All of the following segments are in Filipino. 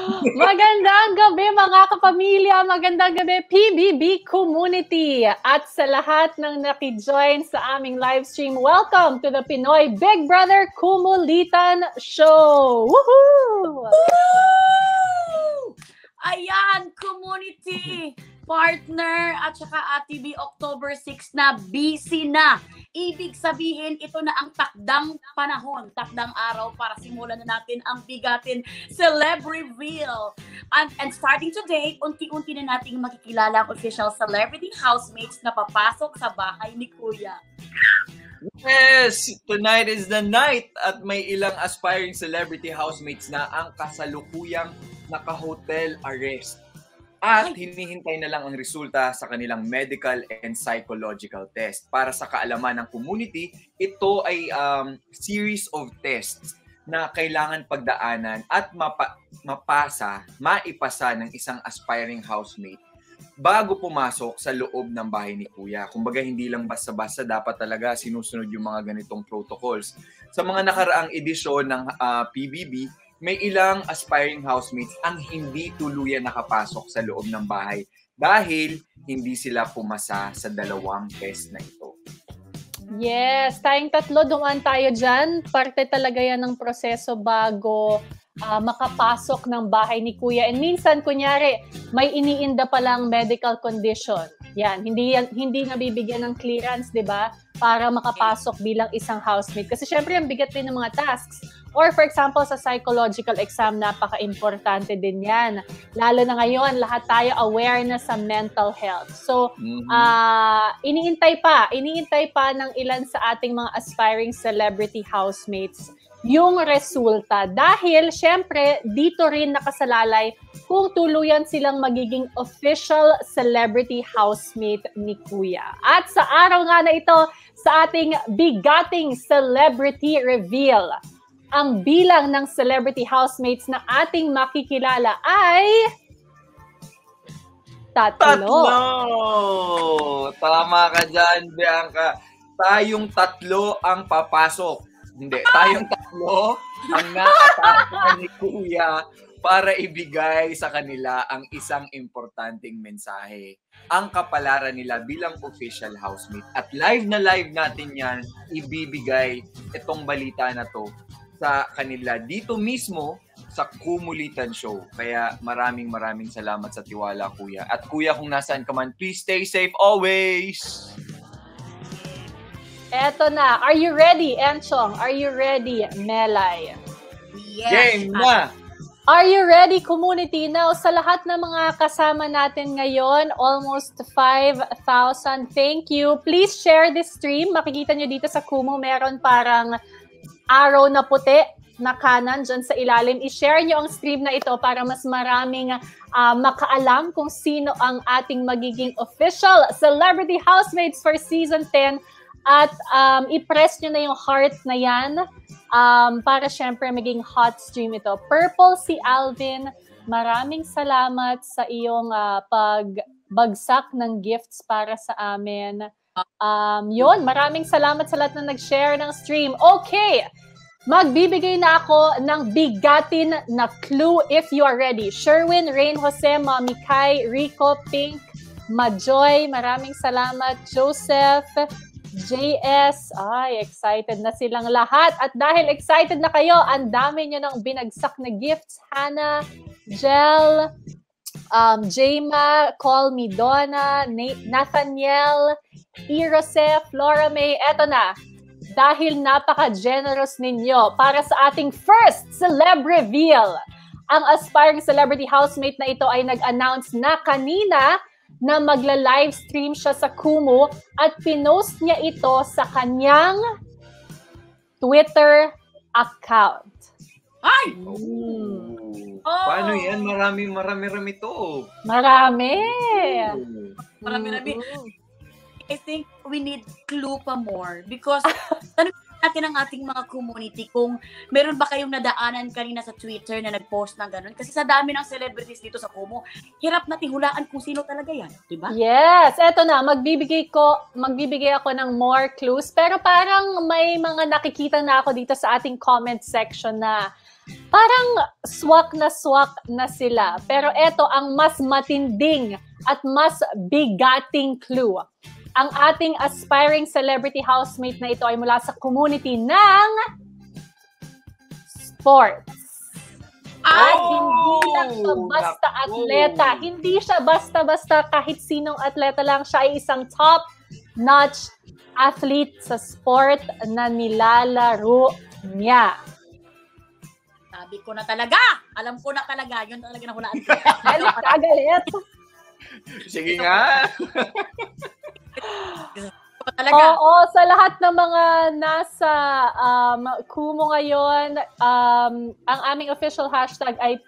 Magandang gabi mga kapamilya, magandang gabi PBB community at sa lahat ng nakijoin sa aming live stream. Welcome to the Pinoy Big Brother Kumulitan Show! Woohoo! Ayan, community, partner at saka ATV October 6 na busy na. Ibig sabihin, ito na ang takdang panahon, takdang araw para simulan na natin ang bigatin celeb reveal. And starting today, unti-unti na nating makikilala ang official celebrity housemates na papasok sa bahay ni Kuya. Yes! Tonight is the night at may ilang aspiring celebrity housemates na ang kasalukuyang naka-hotel arrest. At hinihintay na lang ang resulta sa kanilang medical and psychological test. Para sa kaalaman ng community, ito ay series of tests na kailangan pagdaanan at maipasa ng isang aspiring housemate bago pumasok sa loob ng bahay ni Kuya. Kumbaga hindi lang basta-basta, dapat talaga sinusunod yung mga ganitong protocols. Sa mga nakaraang edisyon ng PBB, may ilang aspiring housemates ang hindi tuluyan nakapasok sa loob ng bahay dahil hindi sila pumasa sa dalawang test na ito. Yes, tayong tatlo, dumaan tayo dyan. Parte talaga yan ng proseso bago makapasok ng bahay ni Kuya. And minsan, kunyari, may iniinda palang medical condition. Yan, hindi nabibigyan ng clearance, di ba? Para makapasok bilang isang housemate. Kasi syempre, ang bigat din ng mga tasks. Or for example, sa psychological exam, napaka-importante din yan. Lalo na ngayon, lahat tayo aware na sa mental health. So, iniintay pa ng ilan sa ating mga aspiring celebrity housemates yung resulta. Dahil, syempre, dito rin nakasalalay kung tuluyan silang magiging official celebrity housemate ni Kuya. At sa araw nga na ito, sa ating bigating celebrity reveal, ang bilang ng celebrity housemates na ating makikilala ay tatlo. Tama ka dyan, Bianca. Tayong tatlo ang papasok. Hindi, tayong tatlo ang nakapasok ni Kuya para ibigay sa kanila ang isang importanteng mensahe. Ang kapalaran nila bilang official housemate. At live na live natin yan, ibibigay itong balita na to sa kanila dito mismo sa Kumulitan Show. Kaya maraming salamat sa tiwala, Kuya. At Kuya, kung nasaan ka man, please stay safe always! Eto na. Are you ready, Enchong? Are you ready, Melay? Yes. Game na! Are you ready, community? Now, sa lahat ng mga kasama natin ngayon, almost 5,000, thank you. Please share this stream. Makikita nyo dito sa Kumu, meron parang araw na puti na kanan dyan sa ilalim. I-share nyo ang stream na ito para mas maraming makaalam kung sino ang ating magiging official celebrity housemates for season 10. At i-press nyo na yung heart na yan para syempre maging hot stream ito. Purple si Alvin, maraming salamat sa iyong pagbagsak ng gifts para sa amin. Yun, maraming salamat sa lahat na nag-share ng stream. Okay, magbibigay na ako ng bigatin na clue if you are ready. Sherwin, Rain Jose, Mami Kai, Rico, Pink, Majoy, maraming salamat. Joseph, JS, ay, excited na silang lahat. At dahil excited na kayo, ang dami nyo ng binagsak na gifts. Hannah, Jel, Jema, Call Me Donna, Nathaniel, Irose, Flora May, eto na. Dahil napaka-generous ninyo para sa ating first celeb reveal. Ang aspiring celebrity housemate na ito ay nag-announce na kanina na magla-livestream siya sa Kumu at pinost niya ito sa kanyang Twitter account. Ay! Paano yan? Marami to. Marami. I think we need clue pa more because tanong natin ang ating mga community kung meron ba kayong nadaanan kanina sa Twitter na nag-post ng ganun. Kasi sa dami ng celebrities dito sa Kumu, hirap natin hulaan kung sino talaga yan. Diba? Yes, eto na. Magbibigay ako ng more clues. Pero parang may mga nakikita na ako dito sa ating comment section na parang swak na sila. Pero eto ang mas matinding at mas bigating clue. Ang ating aspiring celebrity housemate na ito ay mula sa community ng sports. At hindi lang siya basta atleta. Hindi siya basta-basta kahit sinong atleta lang. Siya ay isang top-notch athlete sa sport na nilalaro niya. Sabi ko na talaga! Alam ko na talaga. Yun talaga nahulaan ko. Galit ka, galit. Sige nga. Talaga. Oo, sa lahat ng mga nasa Kumu ngayon, ang aming official hashtag ay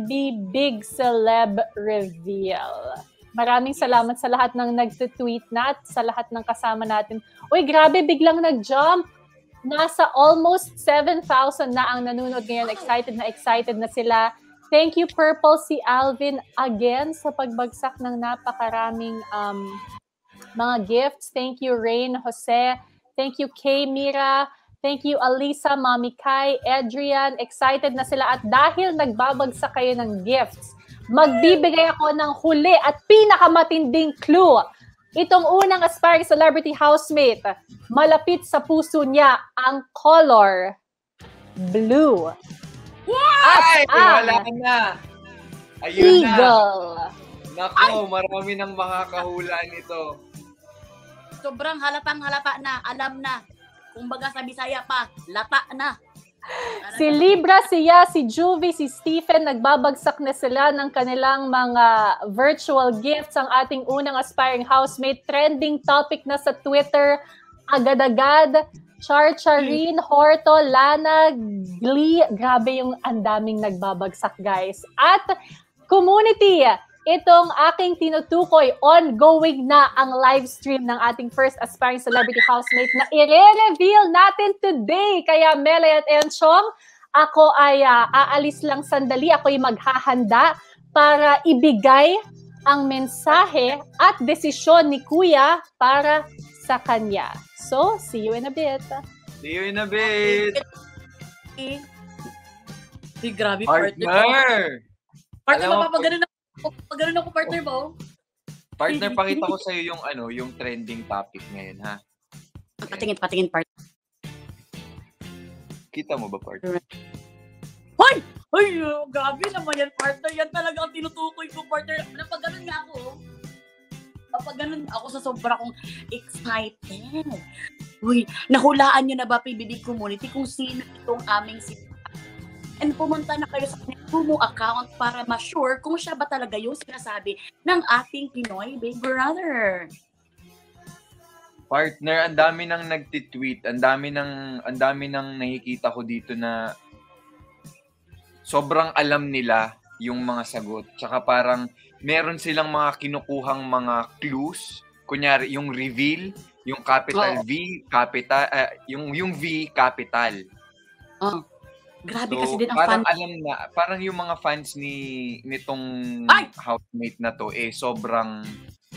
PBBigCelebReveal. Maraming salamat sa lahat ng nag-tweet na at sa lahat ng kasama natin. Uy, grabe, biglang nag-jump. Nasa almost 7,000 na ang nanonood ngayon. Excited na sila. Thank you, Purple, si Alvin, again sa pagbagsak ng napakaraming mga gifts. Thank you, Rain Jose. Thank you, Kay Mira. Thank you, Alisa, Mami Kai, Adrian. Excited na sila. At dahil nagbabagsak kayo ng gifts, magbibigay ako ng huli at pinakamatinding clue. Itong unang aspiring celebrity housemate, malapit sa puso niya ang color blue. Ay, wala na. Ayun na. Eagle. Nako, marami nang makakahula nito. Sobrang halatang-halata na. Alam na. Kung baga sa Bisaya pa, lata na. Si Libra, siya, si Juvie, si Stephen, nagbabagsak na sila ng kanilang mga virtual gifts. Ang ating unang aspiring housemate, trending topic na sa Twitter, agad-agad. Charcharin, Horto, Lana, Glee. Grabe yung andaming nagbabagsak, guys. At community, itong aking tinutukoy, ongoing na ang live stream ng ating first aspiring celebrity housemate na i-reveal natin today. Kaya Melay at Enchong, ako ay aalis lang sandali. Ako'y maghahanda para ibigay ang mensahe at desisyon ni Kuya para sa kanya. So, see you in a bit. See you in a bit. Grabe, partner. Partner, mapapaganon ako, partner mo. Partner, pakita ko sa'yo yung yung trending topic ngayon, ha? Patingin, partner. Kita mo ba, partner? Hoy! Ay, grabe naman yan, partner. Yan talaga ang tinutukoy ko, partner. Napaganon nga ako. Napaganon ako sa sobra kong excited. Uy, nahulaan nyo na ba, PBB community, kung sino itong aming and pumunta na kayo sa Kumu account para ma-sure kung siya ba talaga yung sinasabi ng ating Pinoy Big Brother. Partner, ang dami nang nagtitweet, ang dami nang nakikita ko dito na sobrang alam nila yung mga sagot. Tsaka parang meron silang mga kinukuhang mga clues. Kunyari, yung reveal, yung capital V, capital, yung V, capital. Grabe So, kasi din ang parang fan. alam na, parang yung mga fans nitong housemate na to, sobrang,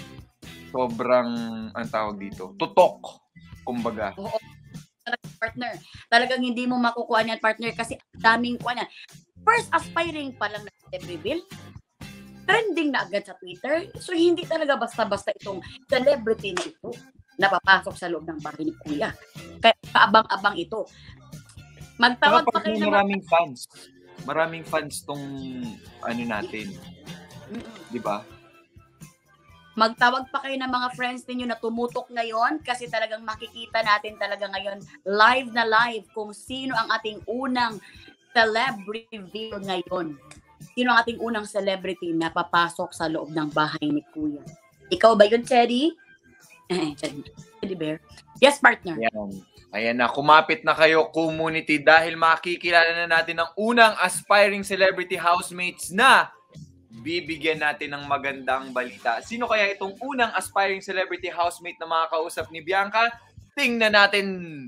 ang tawag dito, tutok, kumbaga. Oo, partner. Talagang hindi mo makukuha niyan, partner, kasi daming kuha niyan. First aspiring pa lang na reveal, trending na agad sa Twitter. So, hindi talaga basta-basta itong celebrity na ito napapasok sa loob ng bahay ni Kuya. Kaya kaabang-abang ito. Magtawag pa kayo ng maraming fans. Maraming fans tong natin. 'Di ba? Magtawag pa kayo ng mga friends ninyo na tumutok ngayon kasi talagang makikita natin talaga ngayon live na live kung sino ang ating unang celebrity reveal ngayon. Sino ang ating unang celebrity na papasok sa loob ng bahay ni Kuya. Ikaw ba yun, Teddy? Teddy Bear? Yes, partner. Ayan na, kumapit na kayo, community, dahil makikilala na natin ang unang aspiring celebrity housemates na bibigyan natin ng magandang balita. Sino kaya itong unang aspiring celebrity housemate na makakausap ni Bianca? Tingnan natin!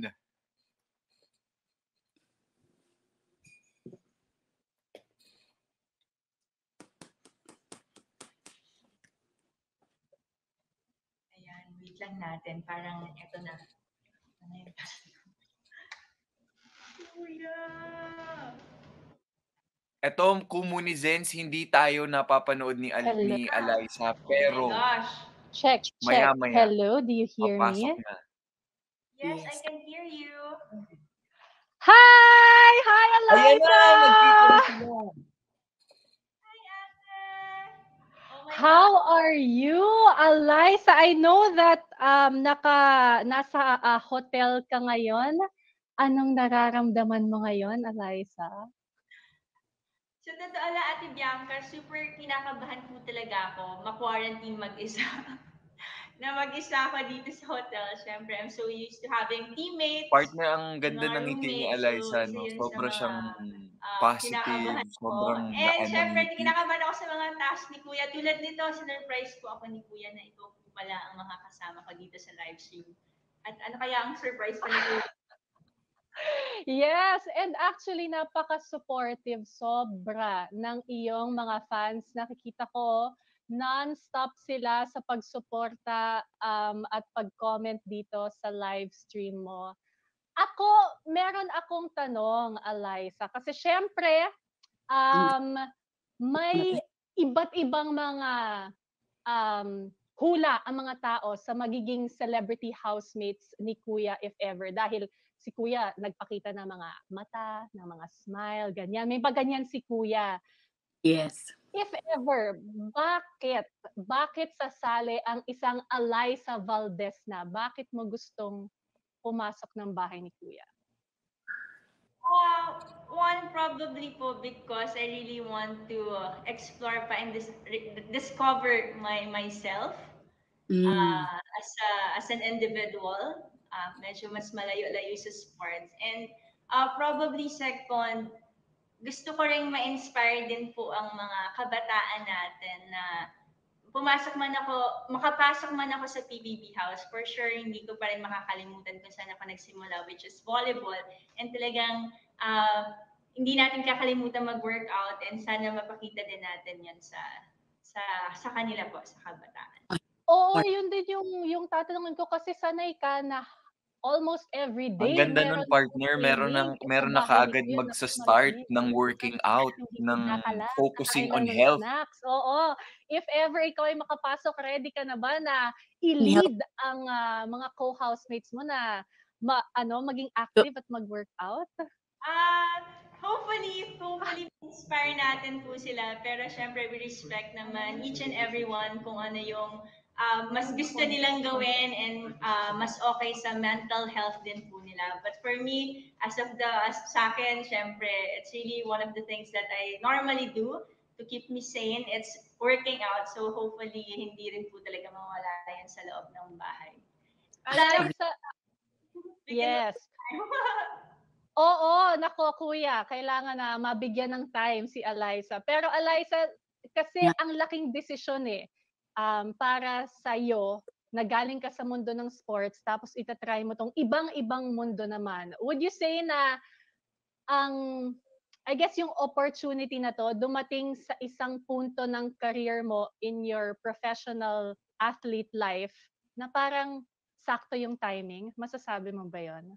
Ayan, wait lang natin. Parang eto na. Kuya! Eto, Kumunizens, hindi tayo napapanood ni Hello. Eliza, Oh my pero gosh. Check. maya-maya Hello, do you hear papasok me? na. Yes, I Yes. can hear you. Hi! Hi, Ayan na, Eliza! nagkita na sila. Hi, Ate. Oh my How gosh. are you, Eliza? I know that nasa hotel ka ngayon. Anong nararamdaman mo ngayon, Eliza? So, totoo lang, Ate Bianca, super kinakabahan po talaga ako ma-quarantine mag-isa. Na mag-isa ako dito sa hotel. Siyempre, I'm so used to having teammates, Partner, ang ganda mga ng ngiti ni roommates. So, Eliza, isa no? yun sa Sobra mga siyang positive, kinakabahan ko. sobrang And gaan ng syempre, ngiti. kinakabahan ako sa mga tasks ni Kuya. Tulad nito, sinurprise ko ako ni Kuya na ito po pala ang makakasama ko dito sa live stream. At ano kaya ang surprise pa ni Kuya? Yes, and actually napaka-supportive sobra ng iyong mga fans. Nakikita ko non-stop sila sa pagsuporta at pag-comment dito sa live stream mo. Ako, meron akong tanong, Eliza, kasi syempre may iba't ibang mga hula ang mga tao sa magiging celebrity housemates ni Kuya if ever. Dahil si Kuya nagpakita ng mga mata, ng mga smile, ganyan. May ba ganyan si Kuya? Yes. If ever, bakit sasali ang isang Eliza Valdez na? Bakit mo gustong pumasok ng bahay ni Kuya? One probably po because I really want to explore pa and discover myself as an individual. Medyo mas malayo-layo sa sports. And probably second, gusto ko ring ma-inspire din po ang mga kabataan natin na makapasok man ako sa PBB House, for sure, hindi ko pa rin makakalimutan kung saan ako nagsimula, which is volleyball. And talagang, hindi natin kakalimutan mag-workout and sana mapakita din natin yan sa kanila po, sa kabataan. Oo, yun din yung tatanungin ko kasi sanay ka na almost every Ang day ganda nun, meron partner, training sa meron na bahay ni kaagad Kuya. magsa-start ng working out, Hindi ng nagkakalat, focusing kakain lang on ng health. snacks. Oo. If ever ikaw ay makapasok, ready ka na ba na i-lead ang mga co-housemates mo na maging active at mag-workout? Hopefully, inspire natin po sila. Pero syempre, we respect naman each and everyone kung ano yung mas gusto nilang gawin and mas okay sa mental health din po nila. But for me, as sa akin, syempre, it's really one of the things that I normally do to keep me sane. It's working out. So hopefully, hindi rin po talaga mawala yan sa loob ng bahay. Eliza, yes. Oo, nako Kuya, kailangan na mabigyan ng time si Eliza. Pero Eliza, kasi ang laking desisyon para sa'yo na galing ka sa mundo ng sports tapos itatry mo tong ibang-ibang mundo naman. Would you say na I guess yung opportunity na to dumating sa isang punto ng career mo in your professional athlete life na parang sakto yung timing? Masasabi mo ba yun?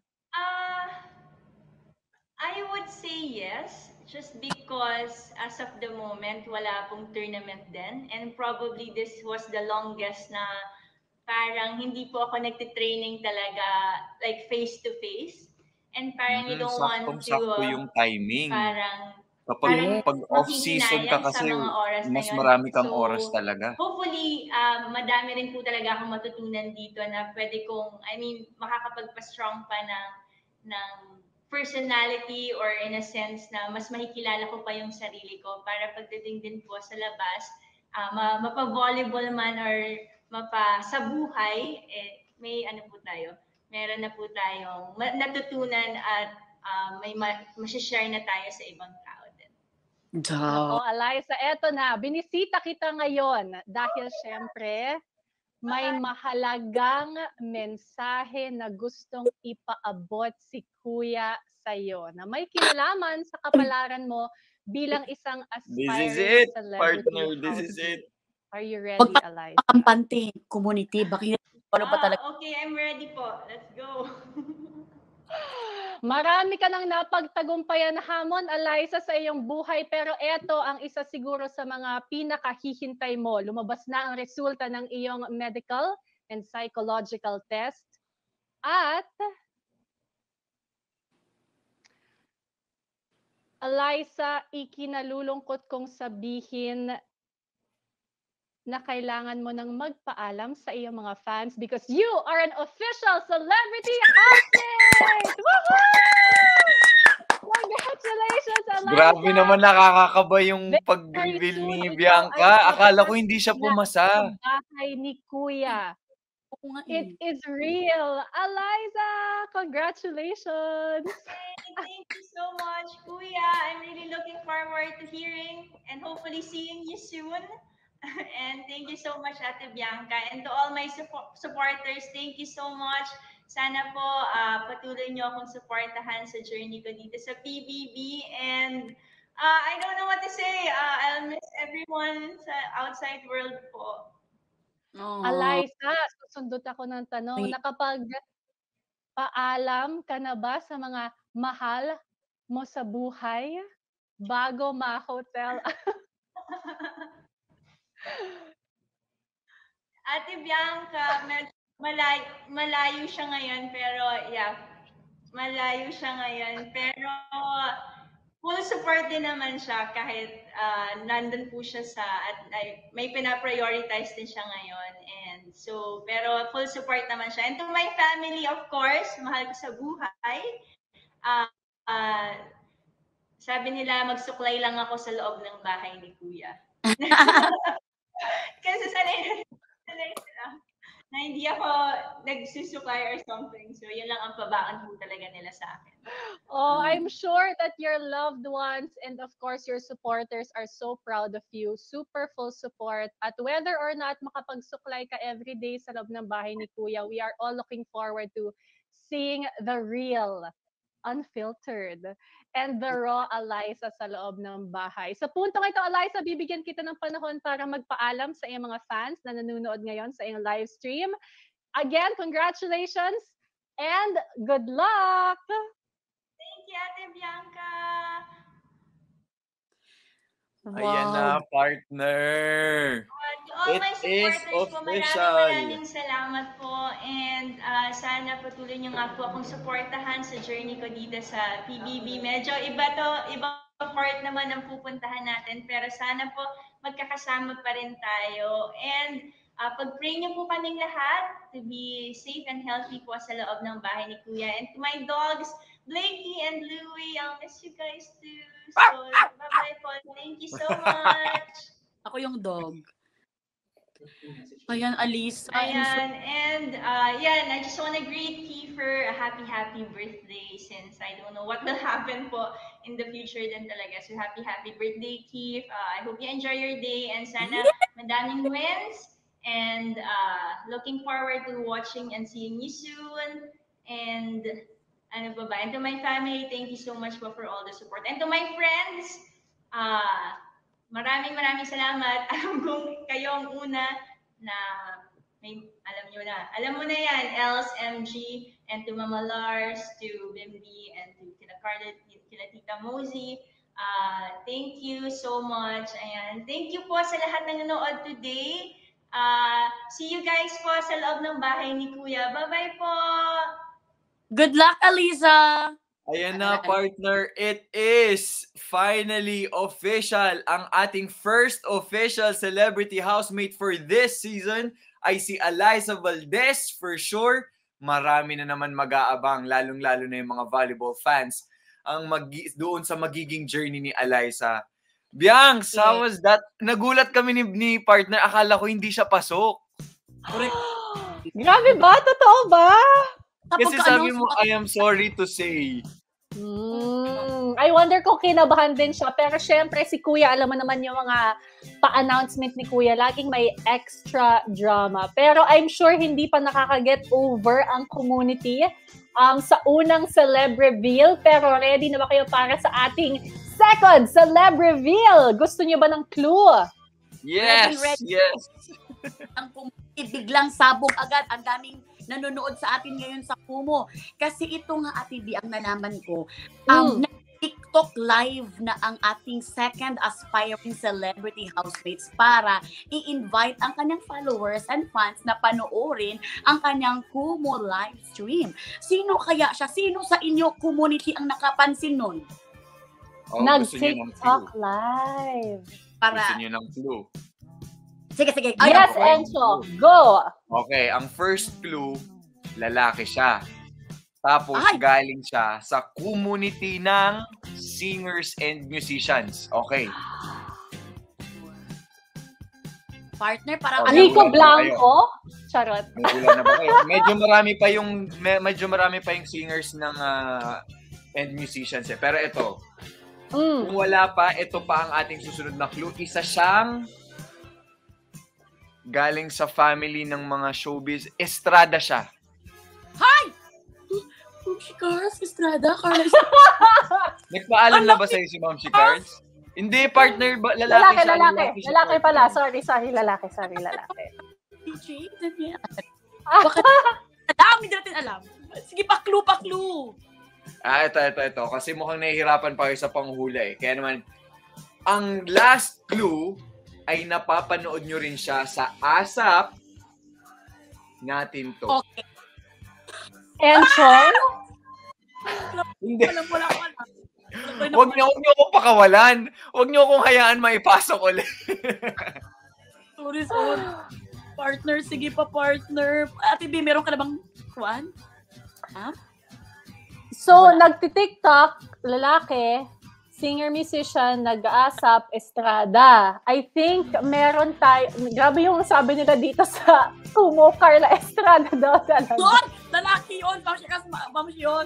I would say yes, just because as of the moment, wala pong tournament din. And probably this was the longest na parang hindi po ako nagtitraining talaga like face-to-face. And parang you don't want to Saktong-sakto yung timing. parang Pag off-season ka manghihinayang sa kasi, mga oras na mas yun. marami kang So, oras talaga. hopefully, madami rin po talaga akong matutunan dito na pwede makakapagpa-strong pa ng personality or in a sense na mas makikilala ko pa yung sarili ko para pagdating din po sa labas, mapa-volleyball man or sa buhay, may ano po tayo, meron na po tayong natutunan at may masishare na tayo sa ibang tao din. Nako, Eliza, eto na. Binisita kita ngayon dahil syempre may mahalagang mensahe na gustong ipaabot si Kuya sa'yo na may kinalaman sa kapalaran mo bilang isang aspiring celebrity. Partner. This is it. Are you ready, Eliza? Kampante, community, bakit ano ba talaga? Okay, I'm ready po. Let's go. Marami ka nang napagtagumpayan, Hamon, Eliza, sa iyong buhay. Pero eto ang isa siguro sa mga pinakahihintay mo. Lumabas na ang resulta ng iyong medical and psychological test. At, Eliza, ikinalulungkot kong sabihin na kailangan mo nang magpaalam sa iyong mga fans because you are an official celebrity housemate! Woohoo! Congratulations, Eliza! Grabe naman, nakakakaba yung pag-reveal ni Bianca. Akala ko hindi siya pumasa. Bahay ni Kuya. Oo nga It eh. is real. Eliza, congratulations! Thank you so much, Kuya. I'm really looking forward to hearing and hopefully seeing you soon. And thank you so much, Ate Bianca. And to all my supporters, thank you so much. Sana po patuloy niyo akong supportahan sa journey ko dito sa PBB. And I don't know what to say. I'll miss everyone sa outside world po. Eliza, susundot ako ng tanong. Nakapag-paalam ka na ba sa mga mahal mo sa buhay bago ma-hotel? Ate Bianca, malayo siya ngayon, pero yeah, malayo siya ngayon. Pero full support din naman siya kahit nandun po siya at may pina-prioritize din siya ngayon. And so, pero full support naman siya. And to my family, of course, mahal ko sa buhay. Sabi nila, magsuklay lang ako sa loob ng bahay ni Kuya. Kasi sanay sila na hindi ako nagsusuklay or something. So, yun lang ang pabaan po talaga nila sa akin. Oh, I'm sure that your loved ones and of course your supporters are so proud of you. Super full support. At whether or not makapagsuklay ka everyday sa loob ng bahay ni Kuya, we are all looking forward to seeing the real, unfiltered, and the raw Eliza sa loob ng bahay. Sa puntong ito, Eliza, bibigyan kita ng panahon para magpaalam sa iyong mga fans na nanonood ngayon sa iyong live stream. Again, congratulations and good luck! Thank you, Ate Bianca! Wow. Ayan na, partner! To all my supporters po, maraming salamat po. And sana patuloy niyo nga po akong supportahan sa journey ko dito sa PBB. Medyo ibang part naman ang pupuntahan natin. Pero sana po magkakasama pa rin tayo. And pag-pray niyo po kaming lahat to be safe and healthy po sa loob ng bahay ni Kuya. And to my dogs, Blakey and Louie, I'll miss you guys too. So, bye-bye po. Thank you so much. Ako yung dog. Ayan, Alice. Ayan, and I just want to greet Kiefer a happy birthday since I don't know what will happen po in the future din talaga. So happy birthday, Kief. I hope you enjoy your day and sana madaming wins. And looking forward to watching and seeing you soon. And ano ba ba? And to my family, thank you so much po for all the support. And to my friends, maraming salamat. Alam kong kayo ang una na alam mo na yan, Els, MG, and to Mama Lars, to Bimbi, and to kina Carla, kina Tita Mosey. Thank you so much. Ayan. Thank you po sa lahat ng nanood today. See you guys po sa loob ng bahay ni Kuya. Bye-bye po! Good luck, Eliza! Ayan na, partner. It is finally official. Ang ating first official celebrity housemate for this season ay si Eliza Valdez. For sure, marami na naman mag-aabang, lalong-lalo na yung mga volleyball fans, ang doon sa magiging journey ni Eliza. Biancs, how was that? Nagulat kami ni partner. Akala ko hindi siya pasok. Grabe ba? Totoo ba? Kasi sabi mo, I am sorry to say. I wonder kung kinabahan din siya. Pero syempre, si Kuya, alam mo naman yung mga pa-announcement ni Kuya, laging may extra drama. Pero I'm sure hindi pa nakaka-get over ang community sa unang celeb reveal. Pero ready na ba kayo para sa ating second celeb reveal? Gusto niyo ba ng clue? Yes, ready. Yes. Ang community biglang sabog agad. Ang daming nanonood sa atin ngayon sa Kumu. Kasi ito nga, Ate B, ang nalaman ko, TikTok live na ang ating second aspiring celebrity housemates para i-invite ang kanyang followers and fans na panoorin ang kanyang Kumu live stream. Sino kaya siya? Sino sa inyo community ang nakapansin nun? Oh, gusto niyo ng Nag-TikTok clue. live. Gusto niyo ng clue. Sige. Yes, Encho. Go! Okay, ang first clue, lalaki siya. Tapos Ay! galing siya sa community ng singers and musicians. Okay. Partner, parang Okay. Rico Alam mo, Blanco? Charot. May kulang na ba kayo? Medyo marami pa yung singers ng and musicians eh. Pero ito, kung wala pa, ito pa ang ating susunod na clue. Isa siyang galing sa family ng mga showbiz. Estrada siya. Ma'am Carlos Estrada, Nagpaalam na ba sa'yo si Ma'am Cards? Hindi, partner. Lalaki siya. Lalaki pala. Sorry, lalaki. DJ, bakit? Dami natin alam. Sige, pa-clue. Ito. Kasi mukhang nahihirapan pa kayo sa panghula eh. Kaya naman, ang last clue ay napapanood nyo rin siya sa ASAP natin to. Okay. Encho? Hindi. Wala. Huwag niyo akong pakawalan. Huwag niyo akong hayaan maipasok ulit. Sorry. Partner, sige pa, partner. Ate B, meron ka na bang kuwan? Ha? So, nagti-TikTok, lalaki, singer-musician, nag-ASAP, Estrada. I think meron tayo, grabe yung sabi nila dito sa Kumu, Carla Estrada daw talaga. Doon! Lalaki yun! Ma'am yun!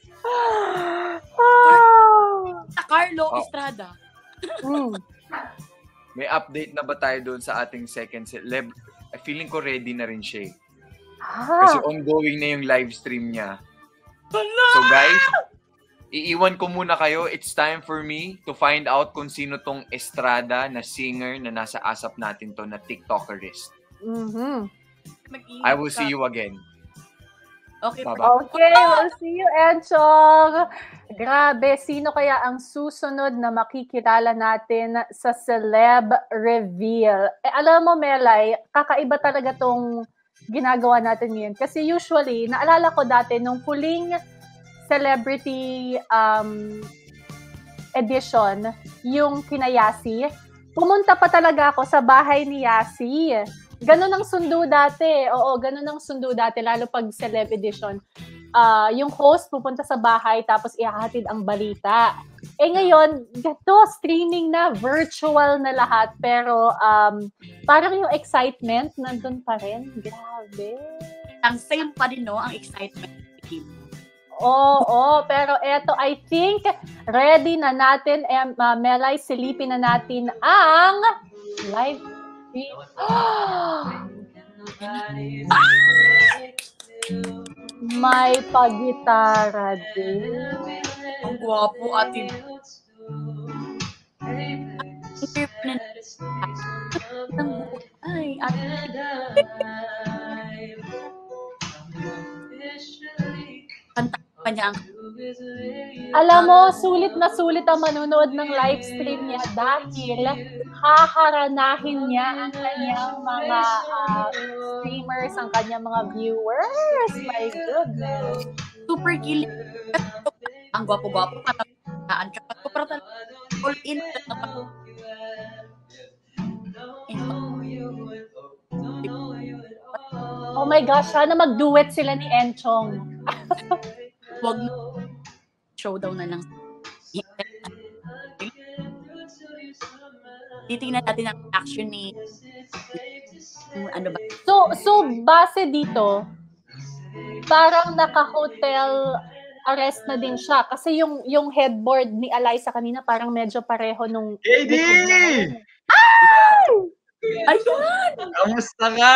Carlo Estrada. May update na ba tayo doon sa ating second celeb? Feeling ko ready na rin siya eh. Kasi ongoing na yung live stream niya. So guys, iiwan ko muna kayo. It's time for me to find out kung sino tong Estrada na singer na nasa ASAP natin to na TikTokerist. I will see you again. Okay, Bye-bye. Okay, we'll see you, Enchong. Grabe, sino kaya ang susunod na makikilala natin sa celeb reveal? Alam mo, Melay, kakaiba talaga tong ginagawa natin ngayon. Kasi usually, naalala ko dati, nung huling celebrity edition, yung kina Yasi, pumunta pa talaga ako sa bahay ni Yasi. Ganun ang sundo dati. Oo, ganun ang sundo dati, lalo pag celeb edition. Yung host pupunta sa bahay tapos ihahatid ang balita. Ngayon, gato, streaming na, virtual na lahat. Pero parang yung excitement nandun pa rin. Grabe. Ang same pa din, no? Ang excitement. Oo, pero eto, I think, ready na natin, Melay, silipin na natin ang live stream. May pagitara din. Ang gwapo, Ate. Ay, Ate. Kanta pa niya ang... Alam mo, sulit na sulit ang manonood ng live stream niya dahil haharanahin niya ang kanyang mga streamers, ang kanyang mga viewers. My goodness. Super kilig. Ang gwapo-gwapo. Kataan ka pa. Pero talaga, all in. Oh my gosh, sana mag-duet sila ni Enchong. Huwag showdown na lang. Titingnan natin ang action ni ano ba? So base dito, parang naka-hotel arrest na din siya kasi yung headboard ni Eliza kanina parang medyo pareho nung KD! Ayun! Kamusta ka?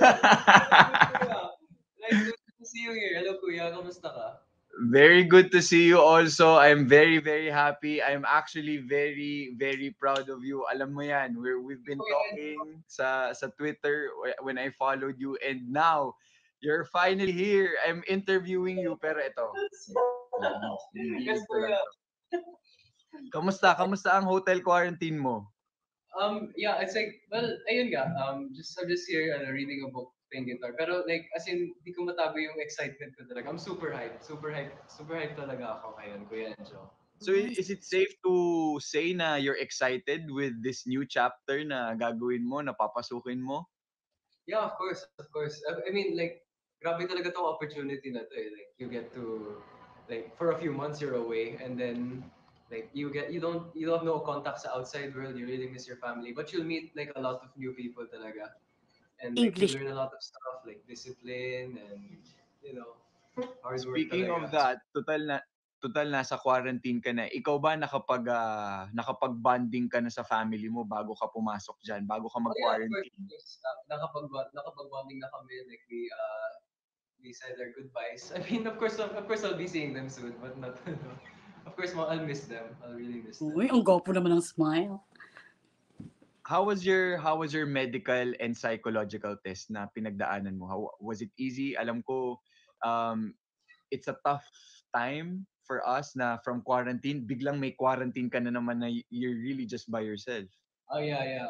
Nice to see you here. Hello, Kuya. Kamusta ka? Very good to see you also. I'm very, very happy. I'm actually very, very proud of you. Alam mo yan, we've been talking sa Twitter when I followed you, and now You're finally here. I'm interviewing you, pero ito. Yes, kuya. Kamusta? Kamusta ang hotel quarantine mo? Yeah, it's like, well, ayun nga, I'm just here, reading a book, playing guitar. Pero like, as in, di ko matabi yung excitement ko talaga. I'm super hyped talaga ako ngayon, Kuya Enjo. So is it safe to say na you're excited with this new chapter na gagawin mo, na papasukin mo? Yeah, of course, of course. I mean, like, grabe talaga tong opportunity na to eh. Like, you get to, like, for a few months you're away, and then, like, you don't have no contact sa outside world, you really miss your family, but you'll meet, like, a lot of new people talaga. And, like, you English. learn a lot of stuff, like, discipline, and, you know, hard work Speaking of talaga. that, total nasa quarantine ka na. Ikaw ba nakapag-bonding ka na sa family mo bago ka pumasok diyan, bago ka Oh, yeah, of course. mag-quarantine? Nakapag-bonding na kami, like, we said our goodbyes. I mean, of course, I'll be seeing them soon, but not. Of course, I'll miss them. I'll really miss them. Uy, ang gwapo naman ng smile. How was your medical and psychological test na pinagdaanan mo? How was it easy? Alam ko it's a tough time for us na from quarantine, biglang may quarantine ka na naman na you're really just by yourself. Oh yeah, yeah.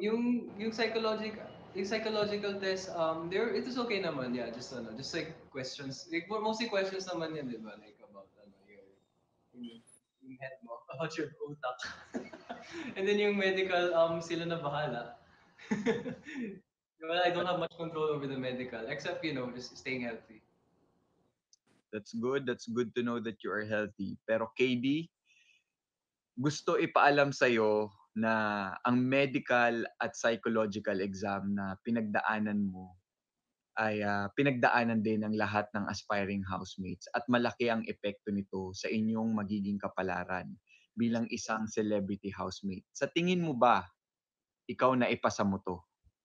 Yung psychological test, it is okay naman. Yeah, just like questions. Like, mostly questions naman yan, di ba? Like about yung head mo, about your utak. And then yung medical, sila na bahala. Well, I don't have much control over the medical, except just staying healthy. That's good. That's good to know that you are healthy. Pero KD, gusto ipaalam sa'yo na ang medical at psychological exam na pinagdaanan mo ay pinagdaanan din ng lahat ng aspiring housemates at malaki ang epekto nito sa inyong magiging kapalaran bilang isang celebrity housemate. Sa tingin mo ba, ikaw na ipasa mo to?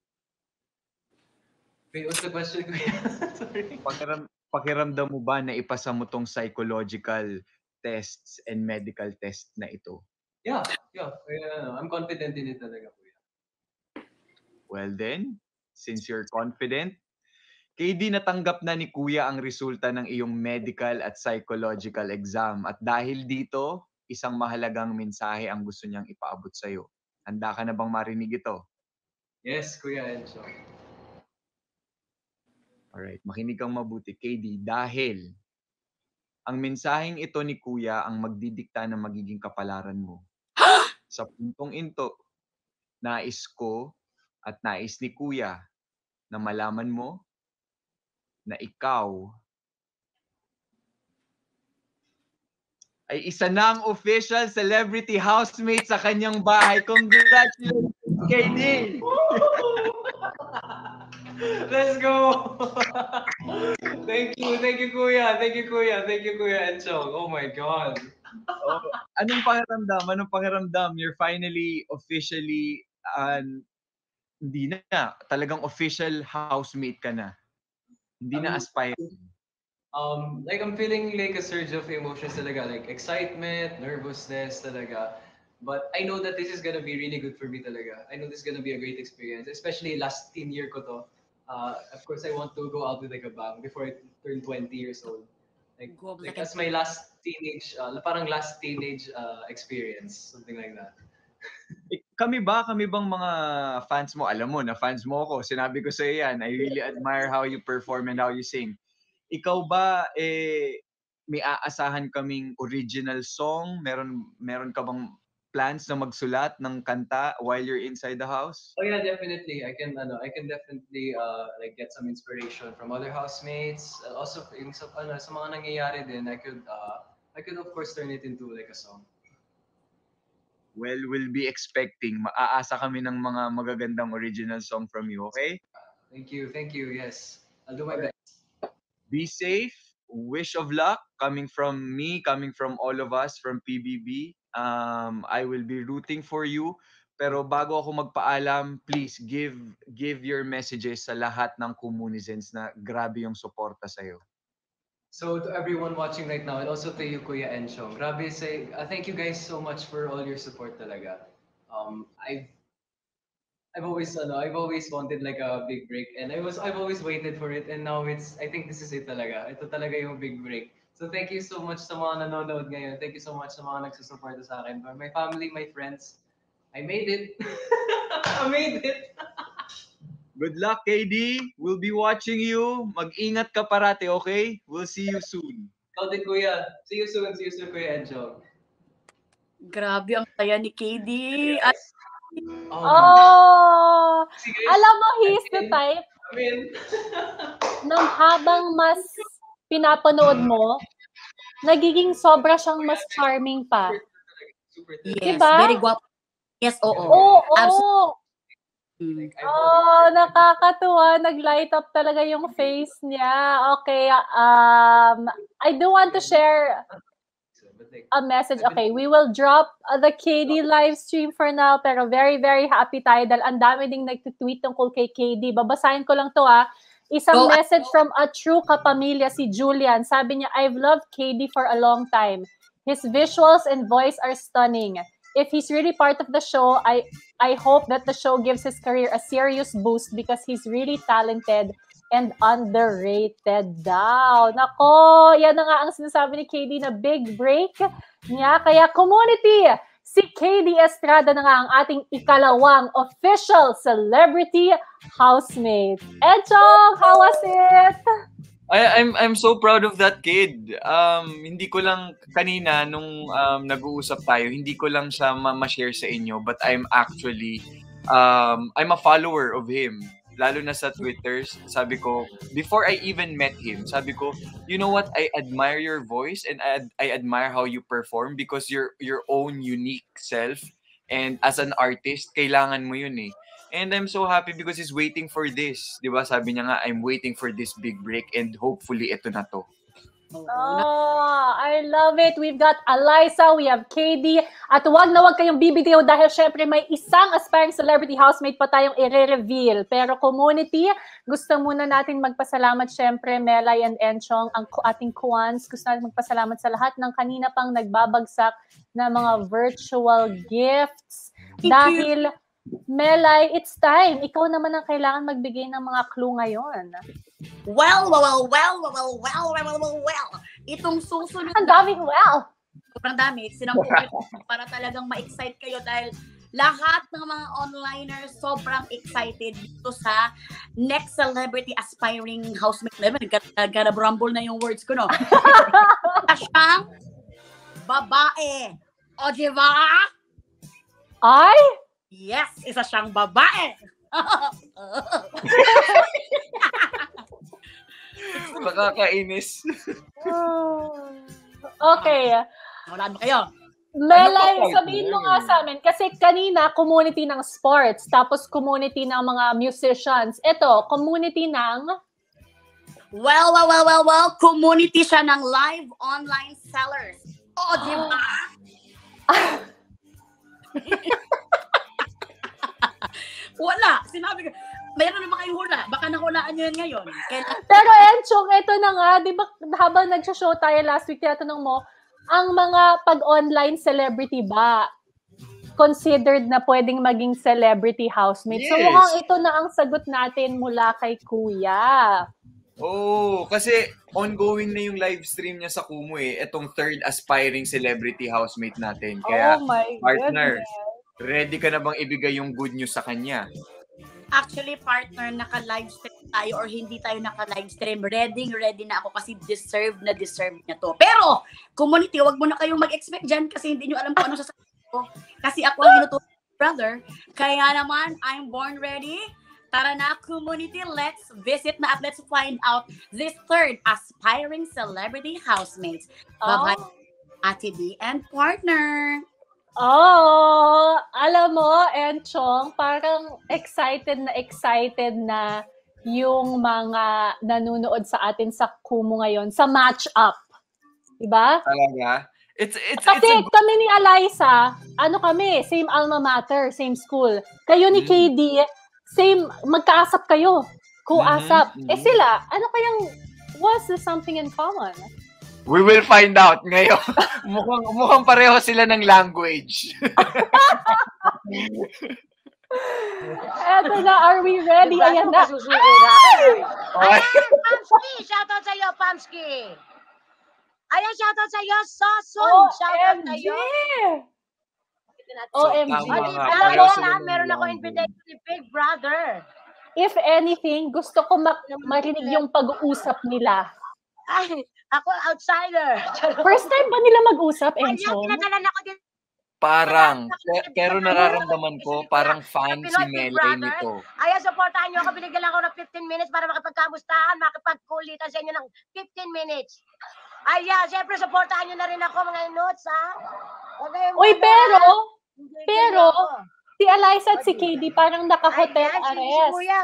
Wait, what's the question? Sorry. Pakiramdam mo ba na ipasa mo tong psychological tests and medical test na ito? Yeah. I'm confident in it talaga, kuya. Well then, since you're confident, KD, natanggap na ni Kuya ang resulta ng iyong medical at psychological exam. At dahil dito, isang mahalagang mensahe ang gusto niyang ipaabot sa'yo. Handa ka na bang marinig ito? Yes, Kuya Enzo. Alright, makinig kang mabuti, KD, dahil ang mensaheng ito ni Kuya ang magdidikta ng magiging kapalaran mo. Sa puntong ito, nais ko at nais ni Kuya na malaman mo na ikaw ay isa ng official celebrity housemate sa kanyang bahay. Congratulations, KD! Let's go! Thank you, Kuya. Thank you, Kuya Encho. Oh my God. Oh, anong pakiramdam? You're finally officially, hindi na, talagang official housemate ka na. Hindi na aspiring. Like, I'm feeling like a surge of emotions talaga, like excitement, nervousness talaga. But I know that this is gonna be really good for me talaga. I know this is gonna be a great experience, especially last teen year ko to. Of course, I want to go out with like a bang before I turn 20 years old. Like as my last teenage, parang last teenage experience, something like that. Kami bang mga fans mo? Alam mo na fans mo ako. Sinabi ko sa iyo yan. I really admire how you perform and how you sing. Ikaw ba, may aasahan kaming original song? Meron ka bang plans na magsulat ng kanta while you're inside the house? Oh yeah, definitely. I can definitely like get some inspiration from other housemates. Also, yung sa mga nangyayari din, I could of course turn it into like a song. Well, we'll be expecting. Maaasa kami ng mga magagandang original song from you, okay? Thank you. Yes, I'll do my best. Be safe. Wish of luck coming from me, coming from all of us from PBB. I will be rooting for you. Pero bago ako magpaalam, please give your messages sa lahat ng Kumunizens na grabe yung suporta sa'yo. So to everyone watching right now, and also to you, Kuya Enchong, grabe thank you guys so much for all your support talaga. I've always wanted like a big break, and I've always waited for it, and now I think this is it talaga. Ito talaga yung big break. So thank you so much sa mga nanonood ngayon. Thank you so much sa mga nagsusuporta sa akin. My family, my friends. I made it. I made it. Good luck, KD. We'll be watching you. Mag-ingat ka parati, okay? We'll see you soon. Ikaw din, kuya. See you soon, Kuya Enchong. Grabe ang saya ni KD. At Oh! Sige. Alam mo, he's the type I mean, na habang mas pinapanood mo, nagiging sobra siyang mas charming pa. super yes, Diba? very guwapo. Yes, oo. Oo! Absolutely. Oh, nakakatuwa. Nag-light up talaga yung face niya. Okay, I do want to share a message. Okay, we will drop the KD live stream for now, pero very, very happy tayo dahil ang dami ding nagtitweet tungkol kay KD. Babasahin ko lang to Isang message from a true kapamilya, si Julian. Sabi niya, I've loved KD for a long time. His visuals and voice are stunning. If he's really part of the show, I hope that the show gives his career a serious boost because he's really talented and underrated daw. Nako, yan na nga ang sinasabi ni KD na big break niya. Kaya community, si KD Estrada na nga ang ating ikalawang official celebrity housemate. Enchong, how was it? I'm so proud of that kid. Hindi ko lang kanina nung nag-uusap tayo, hindi ko lang siya ma-share sa inyo, but I'm actually I'm a follower of him. Lalo na sa Twitter, sabi ko, before I even met him, sabi ko, you know what, I admire your voice and I admire how you perform because you're your own unique self, and as an artist, kailangan mo yun eh. And I'm so happy because he's waiting for this. Di ba? Sabi niya nga, I'm waiting for this big break and hopefully ito na to. Oh, I love it. We've got Eliza, we have KD, at wag na wag kayong bibitiw dahil syempre may isang aspiring celebrity housemate pa tayong i-reveal. Pero community, gusto muna natin magpasalamat syempre, Melay and Enchong, ang ating Kuwans. Gusto natin magpasalamat sa lahat ng kanina pang nagbabagsak na mga virtual gifts. Dahil Melay, it's time. Ikaw naman ang kailangan magbigay ng mga clue ngayon. Well. Itong susunod Ang daming sobrang dami. Sinampung para talagang ma-excite kayo dahil lahat ng mga onliners sobrang excited dito sa next celebrity aspiring housemate. Nagkarabrumble na yung words ko, no? Siyang babae. O, diba? Ay? Yes, isa siyang babae. Nakakainis. Okay. Wala na kayo. Melay, sabihin mo nga sa amin, kasi kanina, community ng sports, tapos community ng mga musicians. Ito, community ng... Well, community siya ng live online sellers. O, diba? Wala. Sinabi ko, mayroon naman kayong hula. Baka nahulaan nyo yan ngayon. Pero Enchong, ito na nga, di ba habang nagsha-show tayo last week, tinatanong mo, ang mga pag-online celebrity ba considered na pwedeng maging celebrity housemate? Yes. So mukhang ito na ang sagot natin mula kay Kuya. Oh, kasi ongoing na yung live stream niya sa Kumu eh. Itong third aspiring celebrity housemate natin. Kaya, oh my partner, goodness. ready ka na bang ibigay yung good news sa kanya? Actually, partner, naka-livestream tayo or hindi tayo naka-livestream. Ready na ako kasi deserve niya to. Pero, community, wag mo na kayong mag-expect dyan kasi hindi nyo alam kung ano sasabihin ko. Kasi ako ang inutusan ng brother. Kaya naman, I'm born ready. Tara na, community, let's visit na at let's find out this third aspiring celebrity housemates. Bye-bye, Ate B and partner. Oh, alam mo, Enchong, parang excited na yung mga nanonood sa atin sa Kumu ngayon sa match-up. Diba? Talaga? Kasi kami ni Eliza, same alma mater, same school. Kayo ni KD, same, magkaasap kayo. Kuasap. Eh sila, was there something in common? We will find out ngayon. mukhang pareho sila ng language. Eto na, are we ready? Ayan na. Ayan, Pamski! Shoutout sa'yo, Pamski! Ayan, shoutout sa'yo, Sosun! Shoutout OMG! sa'yo! OMG. Tama O, di nga, ba? pareho Ayan, sila ng meron ako language. invitation ni Big Brother. If anything, gusto ko marinig yung pag-uusap nila. Ay, ako outsider. First time ba nila mag-usap, Ayan, Enchong? pinadalan ako din. Parang, pero nararamdaman ko, parang fan si Melay nito. Ayan, supportahan nyo ako. Binigyan lang ako ng 15 minutes para makipagkamustahan, makipagkulitan sa inyo ng 15 minutes. Ayan, syempre, supportahan nyo na rin ako, mga inots, ha? Uy, pero, si Eliza at si KD parang naka-hotel si arrest. Kuya,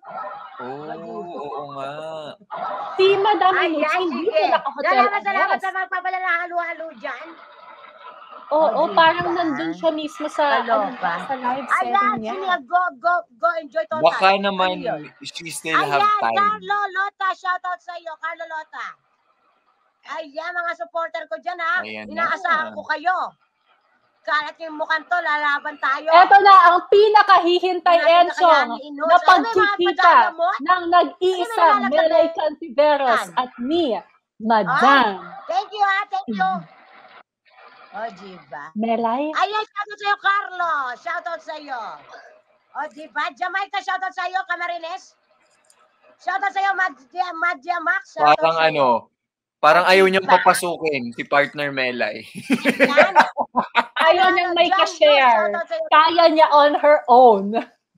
Oo nga. Si Madam Inuch, ayan, hindi sige. po naka-hotel Salamat arrest. sa magpapala na halo-halo dyan. Oo, Oh, parang diba? nandun siya mismo sa, Kaloka. sa live Ayan, setting niya. sige, go, enjoy total. Baka naman, Ano yun? she still have Ayan, time. Carlo Lota, shoutout sa iyo, Carlo Lota. Ayan, mga supporter ko dyan, ha? Ayan na. Inaasahan ko kayo. Kalat yung mukhang to, lalaban tayo. Eto na, ang pinakahihintay, Natin na kaya Enchong, ni Inuch. na Ano, may mga pagkikita padadamot? ng nag-iisang Ano, may Melay lalagay? Cantiveros at ni Madam Thank you, ha? Thank you. O, diba? Melay. Ayan, shoutout sa iyo, Carlo. Shoutout sa iyo. O, diba? Jamaica, shoutout sa iyo, Camarines. Shoutout sa iyo, Madja Max. Shoutout Parang sa iyo. parang ayaw niyang papasukin si partner Melay. Yan. Ayaw niyang may John, ka-share. shoutout sa iyo. Kaya niya on her own.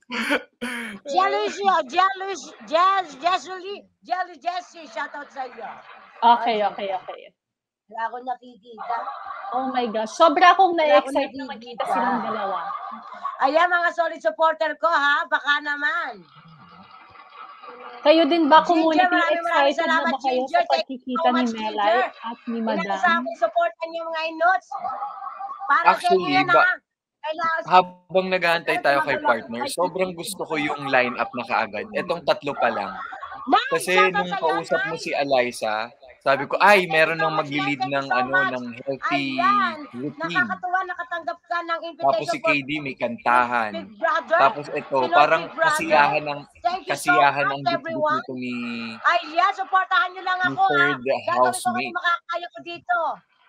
Jessie, shoutout sa iyo. Okay. Wala akong nakikita. Oh my gosh. Sobra akong Wala akong na-excite na magkita nakikita. silang dalawa. Ayan, mga solid supporter ko, ha? Baka naman. Kayo din ba, Ginger, community, maraming excited na salamat, ba kayo Ginger. sa pagkikita so ni much, Melay Ginger. at ni Madam? Inaasahan ko supportan yung mga inots. Para sa Actually, inyo yan, ha? Kailangan Habang nag-aantay tayo kay partner, sobrang gusto ko yung line-up na kaagad. Etong tatlo pa lang. Kasi nung kausap mo si Eliza, sabi ko, ay, meron nang mag-lead ng ng healthy routine. nakakatuwa, nakatanggap ka ng invitation. Tapos si KD may kantahan. Big Brother. Tapos ito, Hello, parang Big Brother. kasiyahan ng Thank you so kasiyahan much, ng everyone. dito ni Ayan, supportahan nyo lang ako, ha? third Gagawin ko housemate. kung makakaya ko dito.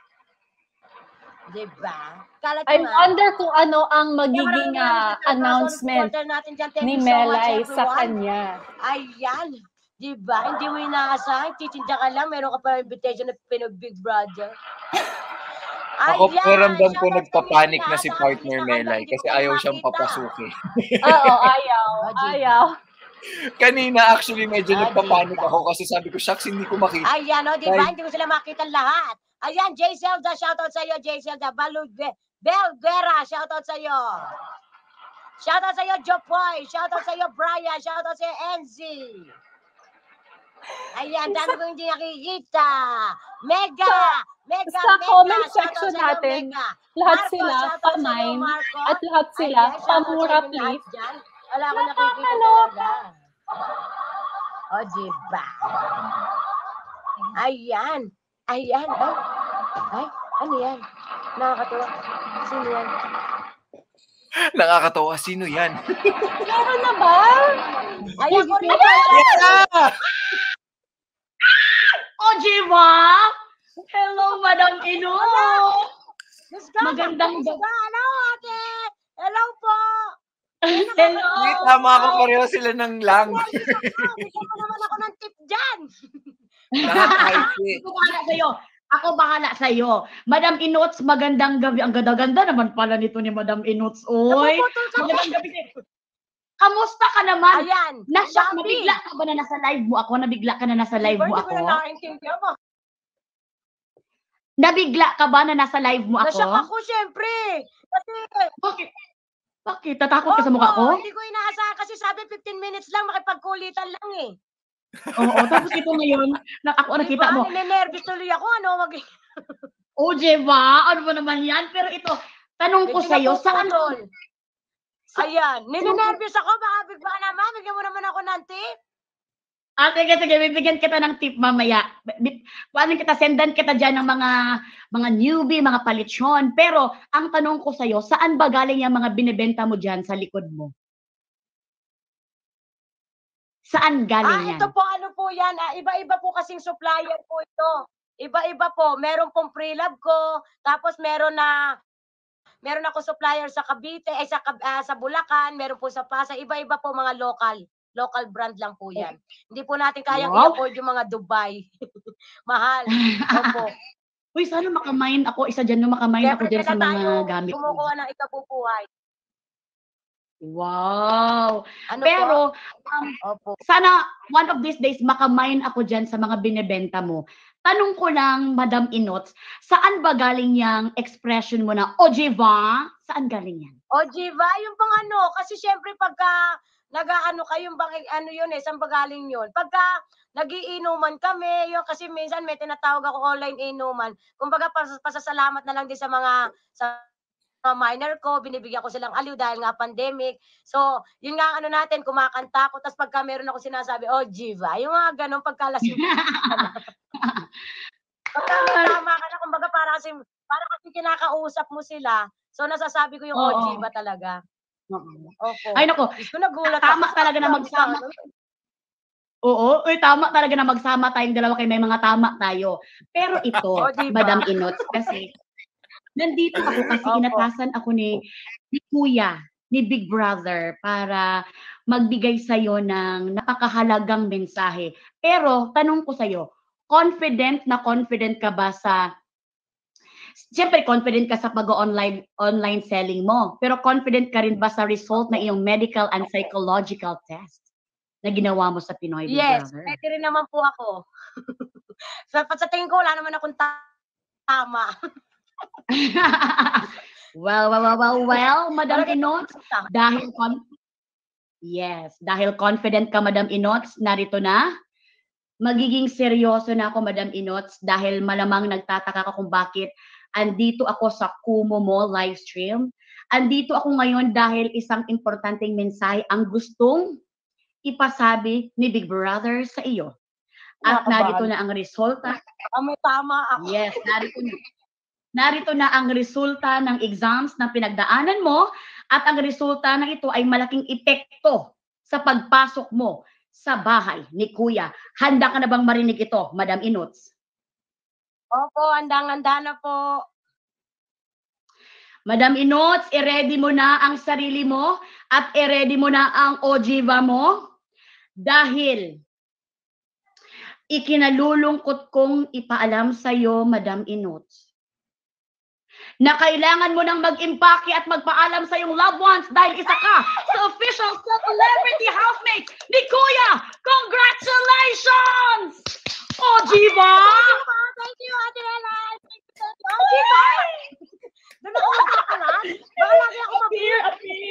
Diba? Kalat I nga. wonder kung ano ang Kaya magiging maraming salamat sa mga announcement supporter natin dyan. Thank ni you so much, Melay sa everyone. kanya. Ayan. Diba? Hindi mo inaasahan. Titinda ka lang. Meron ka pa invitation na Big Brother. Ako, pakiramdam ko shoutout nagpapanik sa na si Mina. partner Sabi, Melay hindi kasi ko ayaw kayo siyang makita. papasukin. Oo, Ajay. ayaw. Kanina actually medyo Ajay. nagpapanik ako kasi sabi ko, shucks, hindi ko makita. Ayan, o, diba? Ay. Hindi ko sila makita lahat. Ayan, J. Zelda, shoutout sa iyo, J. Zelda. Bel Guerra, shoutout sa iyo. Shoutout sa iyo, Jopoy. Shoutout sa iyo, Brian. Shoutout sa iyo, Enzi. Ayan, dami ko hindi nakikita. Mega! Sa comment section Shoutout sa iyo, natin, Mega. lahat Marco, sila shoutout sa iyo, pamime Marco. at lahat sila Ayan, shoutout pamura, sa inyo lahat please. dyan. Wala akong nakikita Nakakaloka. talaga. O, diba? Ayan. Ayan. Ay, ano yan? Nakakatuwa. Sino yan? Nakakatawa, sino yan? Meron na ba? Ayan ko rin. Yeah! O, diba? Hello, Madam Ino. Magandang gabi. Hello, ate. Hello po. Hello. Wait, tama ako, pareho sila ng lang. Bigyan mo naman ako ng tip dyan. Lahat high Ako bahala sa'yo. Ako bahala sa'yo. Madam Inots, magandang gabi. Ang ganda-ganda naman pala nito ni Madam Inots. Oy, Napuputol ka. magandang gabi. Kamusta ka naman? Ayan. Nashock, Gabi. nabigla ka ba na nasa live mo ako? Nabigla ka na nasa live mo Hindi ko na ako? nakaintindihan mo. Nabigla ka ba na nasa live mo Nashock ako? ako, syempre. Kasi, Bakit? Bakit? Tatakot ka sa mukha ko? Hindi ko inaasahan kasi sabi 15 minutes lang makipagkulitan lang eh. Oo, tapos ito ngayon, ako nakita mo. Ninenervous tuloy ako, ano, O, diba? Ano ba naman yan? Pero ito, tanong ko sa'yo, saan Ayan, ninenervous ako, baka bigla naman, bigyan mo naman ako ng tip. sige, bibigyan kita ng tip mamaya. Paano kita, sendan kita dyan ng mga newbie, mga palitsyon. Pero, ang tanong ko sa'yo, saan ba galing yung mga binibenta mo dyan sa likod mo? Saan galing yan? Ito po, ano po yan? Iba-iba po kasing supplier po ito. Iba-iba po. Meron pong pre-lab ko, tapos meron ako supplier sa Cavite, sa Bulacan, meron po sa Pasay. Iba-iba po mga local brand lang po yan. Hindi po natin kayang i-afford yung mga Dubai. Mahal. Opo. Uy, sana makamain ako. Isa dyan na makamain ako dyan sa mga gamit ko. Kumukuha ng ikabubuhay. Wow! Ano Pero, Opo. sana one of these days makamain ako dyan sa mga binebenta mo. Tanong ko lang, Madam Inots, saan ba galing yung expression mo na Ojiva? Saan galing yan? Ojiva, yung pang ano, kasi syempre pagka nag-ano kayong bang ano yun saan ba galing yun? Pagka nagiinuman kami, yun kasi minsan may tinatawag ako online inuman. Kumbaga pasasalamat na lang din sa mga minor ko, binibigyan ko silang aliw dahil nga pandemic. So, yun nga ang ano natin, kumakanta ko, tapos pagka meron ako sinasabi, Jiva, yung mga ganun pagkalasing. Pagka tama ka na, kumbaga para kasi kinakausap mo sila, so nasasabi ko yung Jiva talaga. Opo. Ay, nako, tama talaga na magsama. Oo, tama talaga na magsama tayong dalawa kay may mga tama tayo. Pero ito, Madam Inots, kasi nandito ako kasi inatasan ako ni Kuya, ni Big Brother para magbigay sa'yo ng napakahalagang mensahe. Pero, tanong ko sa'yo, confident ka ba sa, siyempre confident ka sa pag-online selling mo, pero confident ka rin ba sa result na iyong medical and psychological test na ginawa mo sa Pinoy Big Brother? Yes, pwede rin naman po ako. Sa tingin ko, wala naman akong tama. Well, Madam Inots, dahil confident ka, Madam Inots, narito na. Magiging seryoso na ako, Madam Inots, dahil malamang nagtataka ka kung bakit andito ako sa Kumu mo live stream. Andito ako ngayon dahil isang importanteng mensahe ang gustong ipasabi ni Big Brother sa iyo. At narito na ang resulta. May tama ako. Yes, narito na ang resulta ng exams na pinagdaanan mo at ang resulta ng ito ay malaking epekto sa pagpasok mo sa bahay ni Kuya. Handa ka na bang marinig ito, Madam Inots? Opo, handang-handa na po. Madam Inots, i-ready mo na ang sarili mo at i-ready mo na ang Ojiva mo dahil ikinalulungkot kong ipaalam sa iyo, Madam Inots, na kailangan mo nang mag-impake at magpaalam sa iyong loved ones dahil isa ka sa official celebrity housemate ni Kuya. Congratulations! Ojiva! Thank you, Ate Ella. Ojiva! Doon ako magkakalat. Baka lagi ako appear.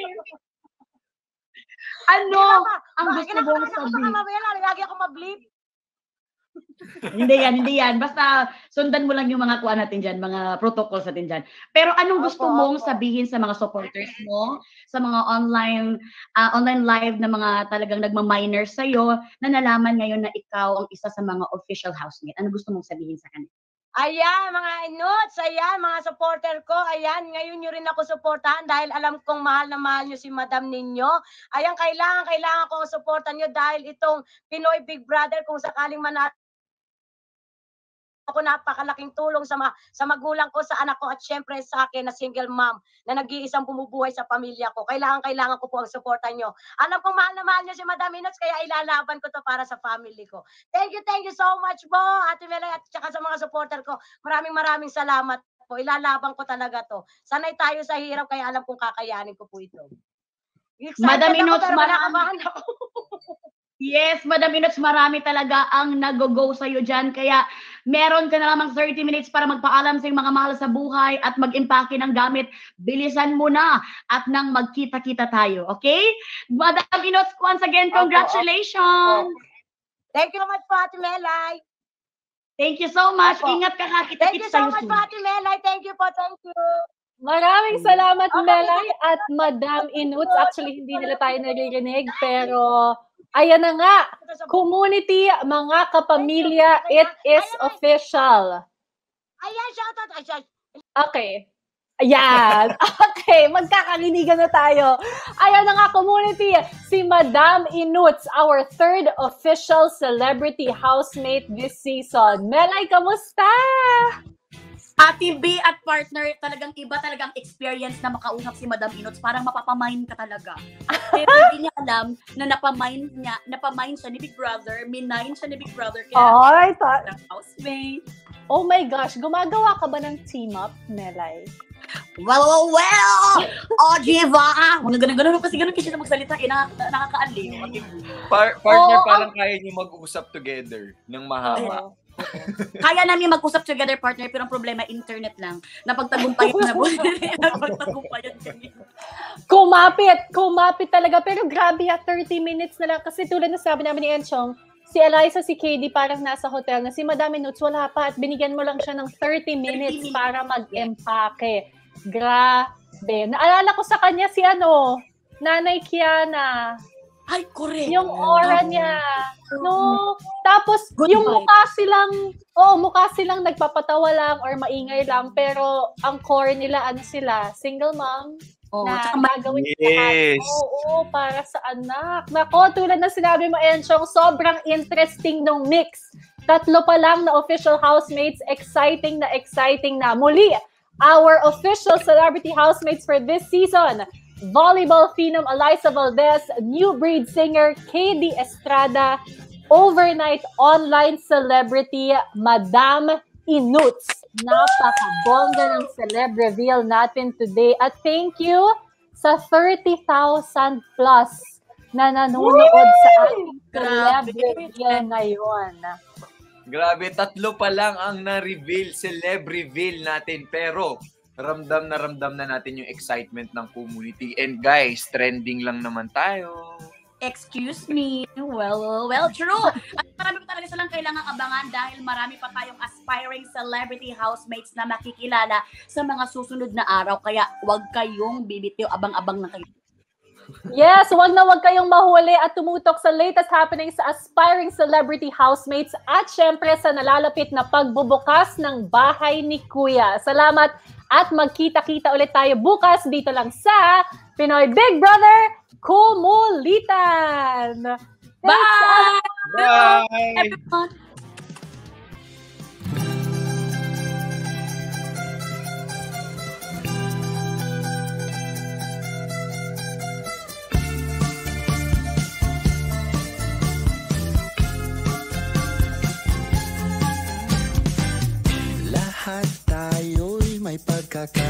Ano ang gusto mong sabihin? Lagi ako mablip. Hindi yan. Basta sundan mo lang yung mga kuha natin dyan, mga protocols natin dyan. Pero anong gusto mong sabihin sa mga supporters mo, sa mga online live na mga talagang nagma-minor sa'yo, na nalaman ngayon na ikaw ang isa sa mga official housemate? Ano gusto mong sabihin sa kanila? Ayan, mga Inots, ayan, mga supporter ko, ayan, ngayon nyo rin ako supportahan dahil alam kong mahal na mahal nyo si Madam ninyo. Ayan, kailangan kong supportan nyo dahil itong Pinoy Big Brother, kung sakaling manalo ako, napakalaking tulong sa magulang ko, sa anak ko, at syempre sa akin na single mom na nag-iisang bumubuhay sa pamilya ko. Kailangan ko po ang suporta nyo. Alam kong mahal na mahal nyo si Madam Inots, kaya ilalaban ko to para sa family ko. Thank you so much po, Ate Melay, at saka sa mga supporter ko. Maraming salamat po. Ilalaban ko talaga to. Sanay tayo sa hirap, kaya alam kong kakayanin ko po ito. Madam Inots, Yes, Madam Inots, marami talaga ang nag-go sa'yo dyan. Kaya meron ka na lamang 30 minutes para magpaalam sa mga mahal sa buhay at mag-impake ng gamit. Bilisan mo na at nang magkita-kita tayo. Okay? Madam Inots, once again, congratulations! Thank you so much po, Ate Melay. Thank you so much. Ingat ka ha. Thank you so much po, Ate Melay. Thank you po, thank you. Maraming salamat, Melay at Madam Inots. Actually, hindi nila tayo naririnig, pero ayan na nga, community, mga kapamilya, it is official. Ayan, shoutout. Okay. Ayan. Okay, magkakalinigan na tayo. Ayan na nga, community. Si Madam Inuts, our third official celebrity housemate this season. Melay, kamusta? Ate B at partner, talagang iba talagang experience na makausap si Madam Inuts. Parang mapapamind ka talaga. Pero hindi niya alam na napamind siya ni Big Brother, minayin siya ni Big Brother. Ay, housemate. Oh my gosh, gumagawa ka ba ng team up, Melay? Well! Oh, Jiva! Ganun kasi siya na magsalita. Nakakaaliw. Partner, parang kaya niyo mag-usap together ng mahaba. Kaya namin mag-usap together, partner, pero ang problema, internet lang. Napagtagumpayan na po. Napagtagumpayan kami. Kumapit talaga. Pero grabe 30 minutes na lang. Kasi tulad na sabi namin ni Enchong, si Eliza, si KD parang nasa hotel na. Si Madam Inuts wala pa at binigyan mo lang siya ng 30 minutes para mag-empake. Grabe. Naalala ko sa kanya si Nanay Kiana. Ay, correct. Yung aura niya. No. Tapos, yung mukha silang nagpapatawa lang or maingay lang. Pero, ang core nila, sila? Single mom? Na gagawin lahat. Oo, para sa anak. Nako, tulad na sinabi mo, Enchong, sobrang interesting nung mix. 3 pa lang na official housemates. Exciting na. Muli, our official celebrity housemates for this season. Volleyball phenom Eliza Valdez, new breed singer KD Estrada, overnight online celebrity Madam Inuts. Napakabongga ng celeb reveal natin today. At thank you sa 30,000 plus na nanonood sa ating celeb reveal ngayon. Grabe, 3 pa lang ang na-reveal, celeb reveal natin. Pero ramdam na natin yung excitement ng community. And guys, trending lang naman tayo. Excuse me. Well, true. At marami pa talaga silang kailangang abangan dahil marami pa tayong aspiring celebrity housemates na makikilala sa mga susunod na araw. Kaya huwag kayong bibitiw, abang-abang na kayo. Yes, wag kayong mahuli at tumutok sa latest happenings sa aspiring celebrity housemates at syempre sa nalalapit na pagbubukas ng bahay ni Kuya. Salamat at magkita-kita ulit tayo bukas dito lang sa Pinoy Big Brother Kumulitan. Bye! Bye! Everyone. Lahat tayo'y may pagkakataon.